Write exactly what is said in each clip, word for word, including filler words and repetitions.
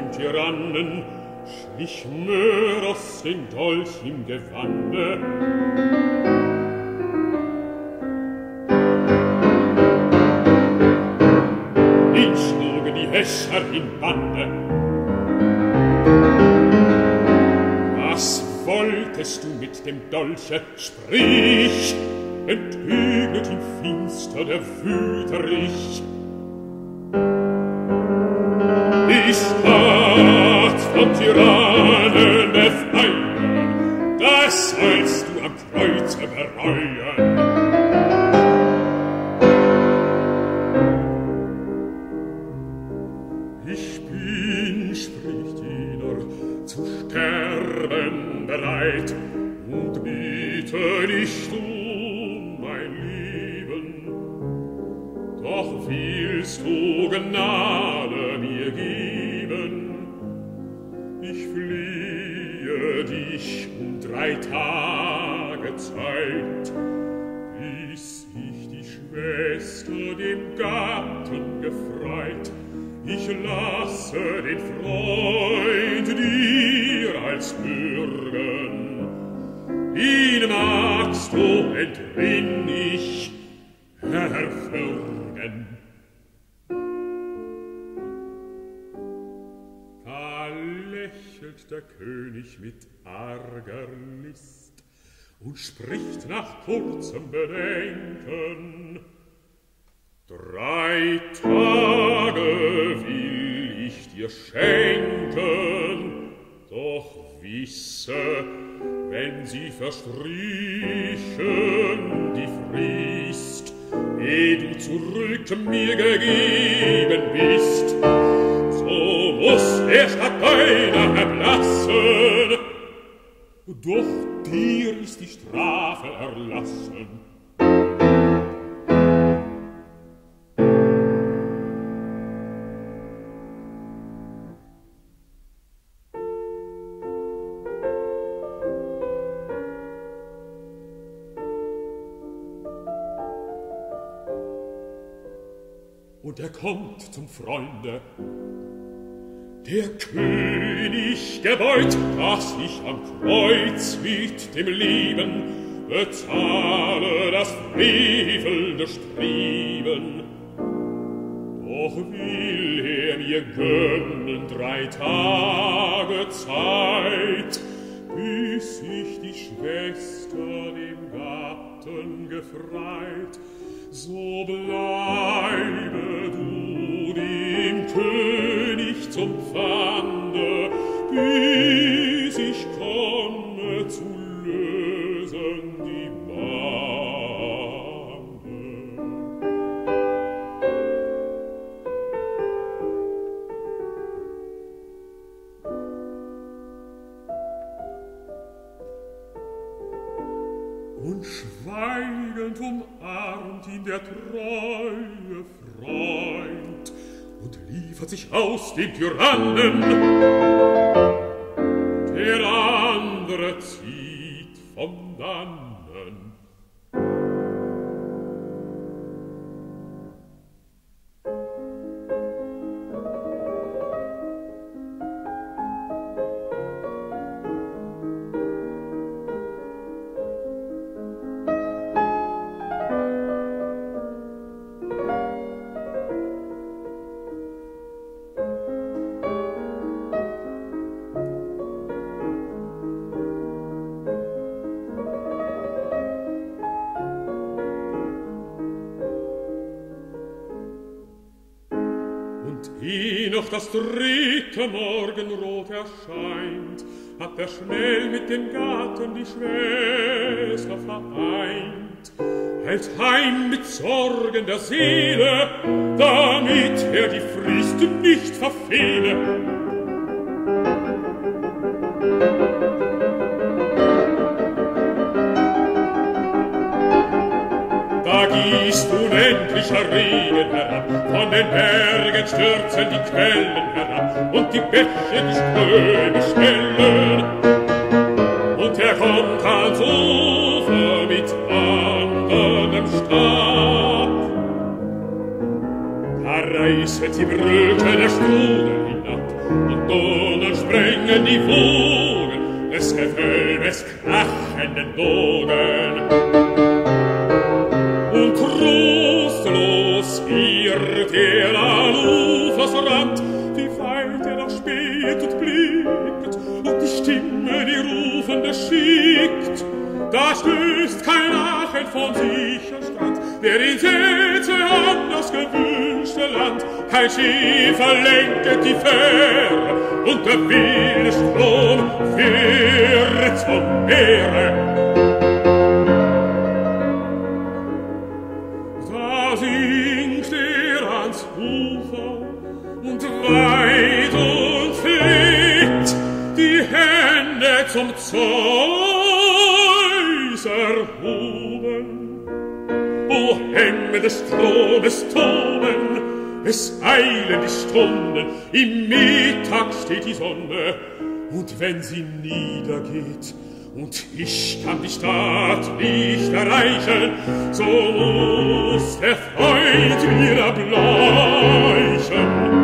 dem Tyrannen, schlich Möros den Dolch im Gewande. Ihn schlugen die Häscher in Bande. Was wolltest du mit dem Dolche? Sprich! Enthügnet im Finster der Wüterich. Die Stadt vom Tyrannen befreien, das sollst du am Kreuze bereuen. Ich bin, spricht jener, zu sterben bereit und biete nicht um mein Leben. Doch willst du Gnade mir geben? Ich fliehe dich um drei Tage Zeit, bis ich die Schwester dem Gatten gefreit. Ich lasse den Freund dir als Bürgen. Ihn magst du entrinn ich erfürgen. Da lächelt der König mit arger List und spricht nach kurzem Bedenken: Drei Tage will ich dir schenken, doch wisse, wenn sie verstrichen die Frist, ehe du zurück mir gegeben bist, so muß er statt deiner erblassen, doch dir ist die Strafe erlassen. Und er kommt zum Freunde. Der König gebeut, dass ich am Kreuz mit dem Leben bezahle das frevelnde Streben. Doch will er mir gönnen drei Tage Zeit, bis ich die Schwester dem Gatten gefreit. So bleibe du dem König zum Pfande, bis ich komme zu lösen die Bande. Und schweigend umarmt ihn der treue Freund und liefert sich aus dem Tyrannen. Der andere zieht von dannen. Noch das dritte Morgenrot erscheint, hat er schnell mit dem Gatten die Schwester vereint, eilt heim mit Sorgen der Seele, damit er die Frist nicht verfehle. Da gießt unendlicher Regen herab, von den Bergen stürzen die Quellen herab, und die Bäche die Ströme stellen. Und er kommt ans Ufer mit wanderndem Stab. Da reißet die Brücke der Strudel hinab, und es krachenden Boden. Und trostlos irrt er an Ufers Rand, wie weit er noch späht und blickt, und die Stimme, die Rufende schickt. Da stößt kein Achen von sich am Strand, der ihn setze an das gewünschte Land. Kein Schiffer lenket die Fähre, und der wilde Strom führt zum Meere. Da sinkt er ans Ufer, und weit und fleht die Hände zum Zeus erhoben. O Hände des Stromes toben, es eilen die Stunden, im Mittag steht die Sonne, und wenn sie niedergeht, und ich kann die Stadt nicht erreichen, so muss der Freund mir erbleichen.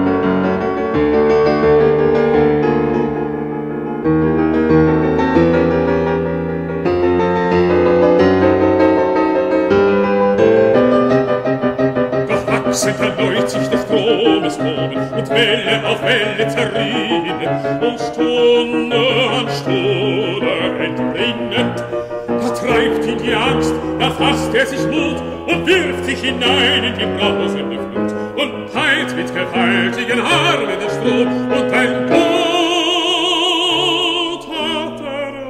Wachsend erneut sich des Stromes Toben, und Welle auf Welle zerrinnen, und Stunde an Stunde entbringend. Da treibt ihn die Angst, da fasst er sich Mut und wirft sich hinein in die brausende Flut und peilt mit gewaltigen Armen den Strom, und ein Boot hat er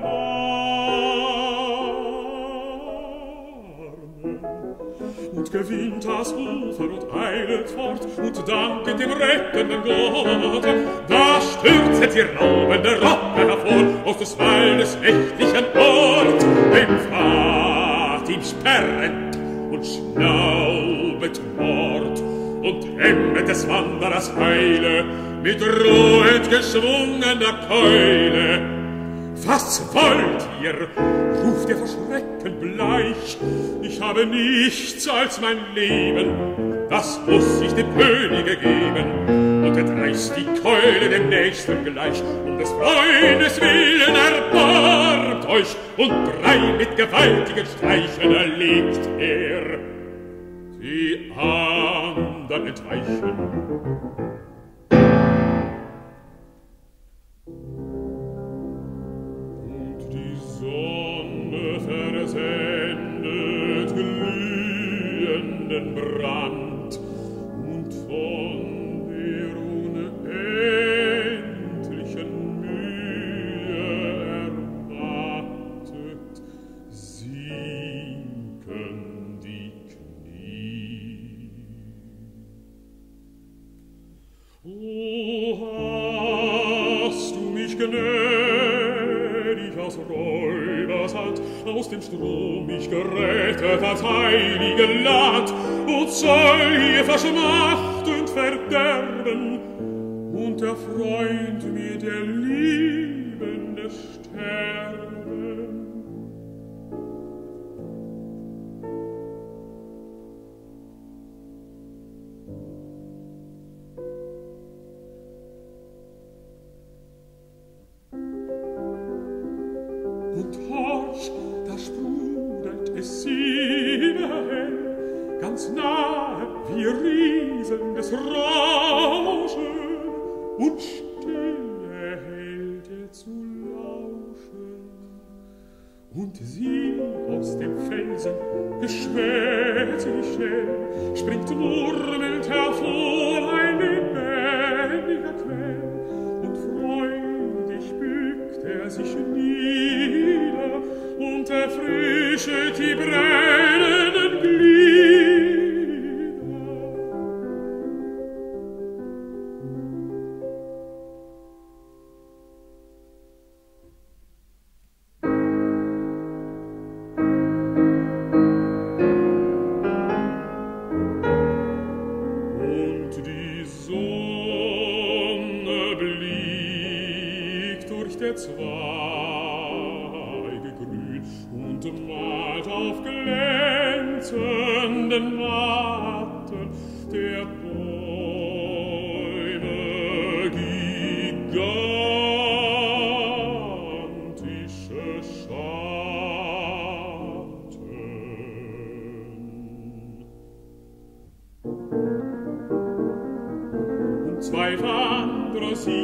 Barmen und gewinnt das Ufer und eilet fort und danket dem rettenden Gott. Da stürzet die raubende Robbe hervor aus des Waldes nächtlichen Ort, dem Pfad ihm sperrend und schnaubet Mord und hemmet des Wanderers Eile mit drohend geschwungener Keule. Was wollt ihr? Ruft er vor Schrecken bleich. Ich habe nichts als mein Leben, das muss ich dem Könige geben. Und er reißt die Keule dem Nächsten gleich. Um des Freundes willen erbarmt euch, und drei mit gewaltigen Streichen erlegt er. Die andern entweichen. Sonne versendet glühenden Brand und von der unendlichen Mühe ermattet sinken die Knie. O, hast du mich gnädig aus Räubersand, aus dem Strom mich gerettet als heilige Land, und soll hier verschmacht und verderben, und der Freund mir der Liebende sterben. Und horch, da sprudelt es sieben, ganz nahe wie riesendes Rauschen, und stille hält er zu lauschen. Und sie aus dem Felsen beschwert sich schnell, springt murmelnd hervor ein lebendiger Quell, und freundlich bückt er sich nieder und erfrischet die brennenden Glieder. Und die Sonne blickt durch der Zweige grün und malt auf glänzenden Matten der Bäume gigantische Schatten.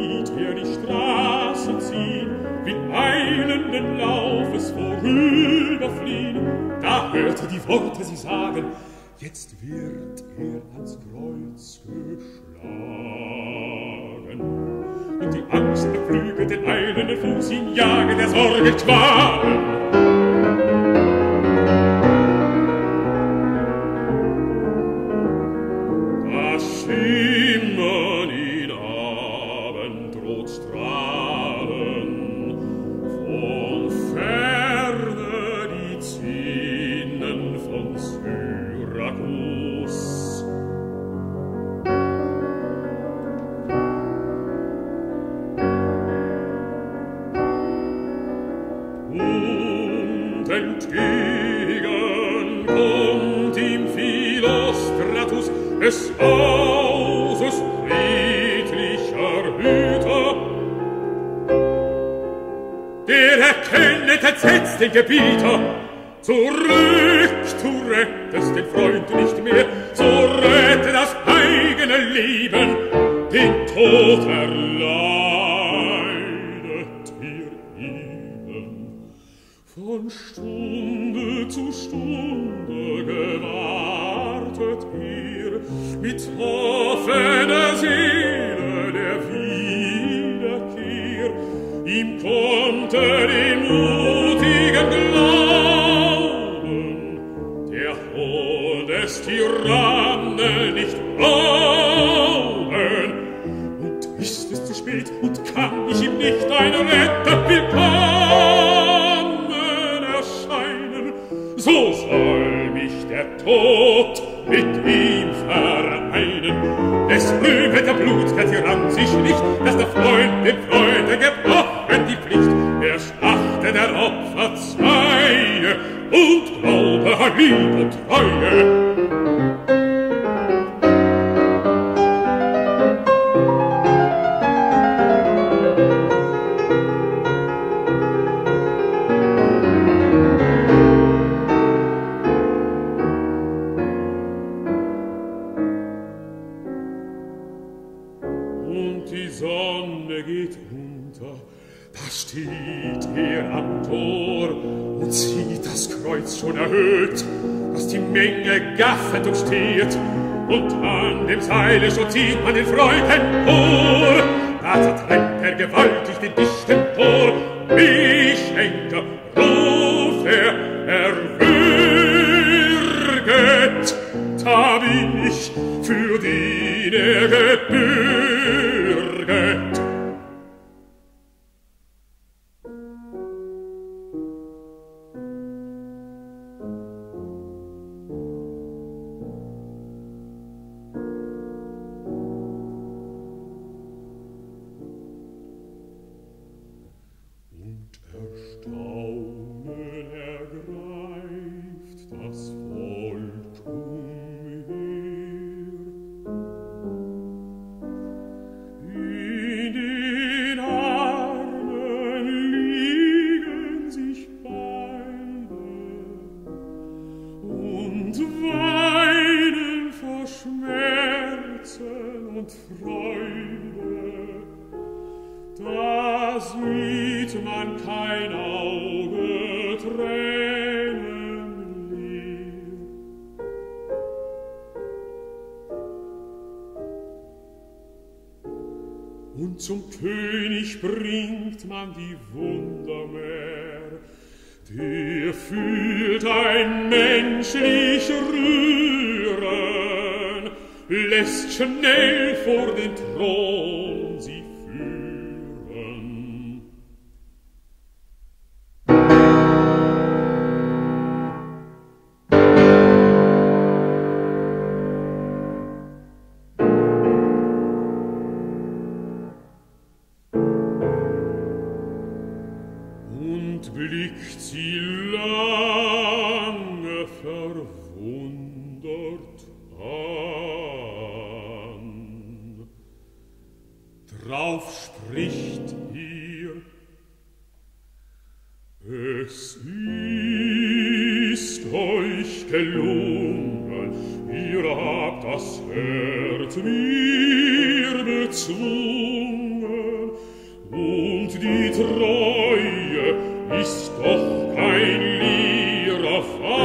sieht er die Straße ziehen, will eilenden Laufes vorüberfliehen. Da hört er die Worte sie sagen, jetzt wird er ans Kreuz geschlagen. Und die Angst beflügelt den eilenden Fuß, ihn jagen der Sorge Qualen. Da schimmern in Abendrotstrahlen von ferne die Zinnen von Syrakus. Und entgegen kommt ihm Philostratus, des Hauses friedlicher Hüter. Der erkennet entsetzt den Gebieter. Zurück, du rettest den Freund nicht mehr, so rette das eigene Leben, den Tod erleidet ihr ihnen. Von Stunde zu Stunde gewartet ihr, mit offener Seele der Wiederkehr. Ihm konnte den mutigen Glauben der Hohn des Tyrannen nicht rauben. Und ist es zu spät und kann ich ihm nicht ein Retter willkommen erscheinen, so soll mich der Tod mit ihm vereinen. Es rühmet der Blut, der Tyrann sich nicht, dass der Freund dem Freunde gebrochen die Pflicht. Er schlachte der Opfer Zweie und Glaube an Lieb und Treue. Schon erhöht, dass die Menge gaffet und steht, und an dem Seile schon zieht man den Freund empor. Da zertrennt er gewaltig den dichten Tor. Wie Schenker ruft er, erwürget, da bin ich, für den er gebürget. Zum König bringt man die Wundermeer, der fühlt ein menschlich Rühren, lässt schnell vor den Thron sie führen. Blickt sie lange verwundert an. Drauf spricht ihr: Es ist euch gelungen, ihr habt das Herz mir bezwungen, die Treue ist doch kein leerer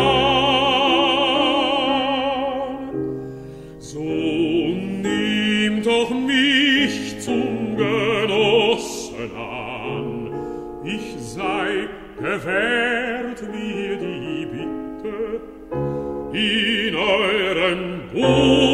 Fahn. So nehmt doch mich zum Genossen an, ich sei, gewährt mir die Bitte, in euren Buch